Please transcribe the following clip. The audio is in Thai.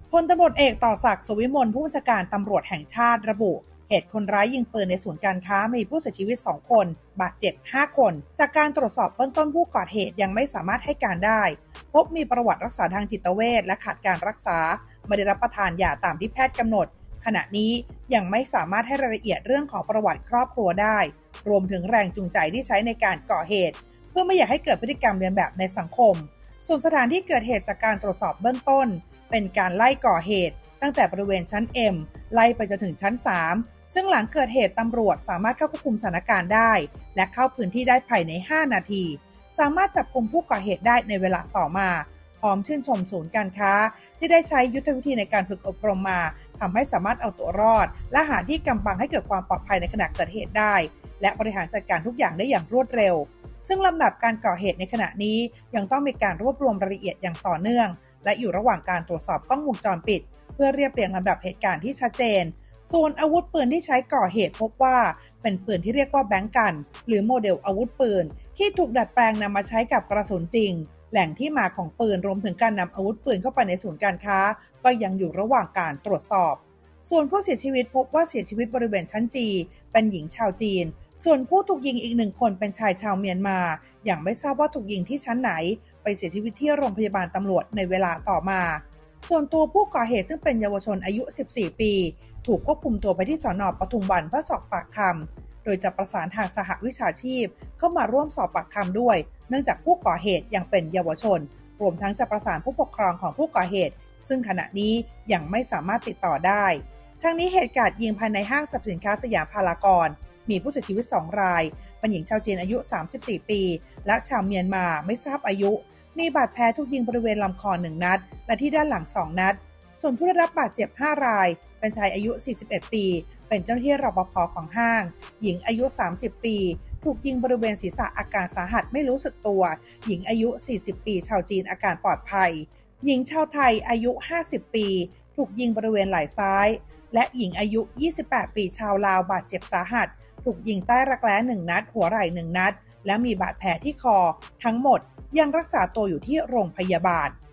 พลตำรวจเอกต่อศักดิ์ สุวิมลผู้บัญชาการตำรวจแห่งชาติระบุเหตุคนร้ายยิงปืนในศูนย์การค้ามีผู้เสียชีวิต2คนบาดเจ็บ5คนจากการตรวจสอบเบื้องต้นผู้ก่อเหตุยังไม่สามารถให้การได้พบมีประวัติรักษาทางจิตเวชและขาดการรักษาไม่ได้รับประทานยาตามที่แพทย์กำหนดขณะนี้ยังไม่สามารถให้รายละเอียดเรื่องของประวัติครอบครัวได้รวมถึงแรงจูงใจที่ใช้ในการก่อเหตุเพื่อไม่อยากให้เกิดพฤติกรรมเลียนแบบในสังคมส่วนสถานที่เกิดเหตุจากการตรวจสอบเบื้องต้นเป็นการไล่ก่อเหตุตั้งแต่บริเวณชั้น M ไล่ไปจนถึงชั้น 3ซึ่งหลังเกิดเหตุตำรวจสามารถเข้าควบคุมสถานการณ์ได้และเข้าพื้นที่ได้ภายใน5นาทีสามารถจับกุมผู้ก่อเหตุได้ในเวลาต่อมาพร้อมชื่นชมศูนย์การค้าที่ได้ใช้ยุทธวิธีในการฝึกอบรมมาทำให้สามารถเอาตัวรอดและหาที่กำบังให้เกิดความปลอดภัยในขณะเกิดเหตุได้และบริหารจัดการทุกอย่างได้อย่างรวดเร็วซึ่งลำดับการก่อเหตุในขณะนี้ยังต้องมีการรวบรวมรายละเอียดอย่างต่อเนื่องและอยู่ระหว่างการตรวจสอบกล้องวงจรปิดเพื่อเรียบเรียงลำดับเหตุการณ์ที่ชัดเจนส่วนอาวุธปืนที่ใช้ก่อเหตุพบว่าเป็นปืนที่เรียกว่าแบงก์กันหรือโมเดลอาวุธปืนที่ถูกดัดแปลงนำมาใช้กับกระสุนจริงแหล่งที่มาของปืนรวมถึงการนำอาวุธปืนเข้าไปในศูนย์การค้าก็ยังอยู่ระหว่างการตรวจสอบส่วนผู้เสียชีวิตพบว่าเสียชีวิตบริเวณชั้นจีเป็นหญิงชาวจีนส่วนผู้ถูกยิงอีก1คนเป็นชายชาวเมียนมาอย่างไม่ทราบว่าถูกยิงที่ชั้นไหนไปเสียชีวิตที่โรงพยาบาลตำรวจในเวลาต่อมาส่วนตัวผู้ก่อเหตุซึ่งเป็นเยาวชนอายุ14ปีถูกควบคุมตัวไปที่สน.ปทุมวันเพื่อสอบปากคำโดยจะประสานทางสหวิชาชีพเข้ามาร่วมสอบปากคำด้วยเนื่องจากผู้ก่อเหตุยังเป็นเยาวชนรวมทั้งจะประสานผู้ปกครองของผู้ก่อเหตุซึ่งขณะนี้ยังไม่สามารถติดต่อได้ทั้งนี้เหตุการณ์ยิงภายในห้างสรรพสินค้าสยามพารากอนมีผู้เสียชีวิต2รายเป็นหญิงชาวจีนอายุ34ปีและชาวเมียนมาไม่ทราบอายุมีบาดแผลถูกยิงบริเวณลำคอ1นัดและที่ด้านหลัง2นัดส่วนผู้ได้รับบาดเจ็บ5รายเป็นชายอายุ41ปีเป็นเจ้าหน้าที่รปภ.ของห้างหญิงอายุ30ปีถูกยิงบริเวณศีรษะอาการสาหัสไม่รู้สึกตัวหญิงอายุ40ปีชาวจีนอาการปลอดภัยหญิงชาวไทยอายุ50ปีถูกยิงบริเวณไหล่ซ้ายและหญิงอายุ28ปีชาวลาวบาดเจ็บสาหัสถูกยิงใต้รักแร้1นัดหัวไหล่1นัดและมีบาดแผลที่คอทั้งหมดยังรักษาตัวอยู่ที่โรงพยาบาล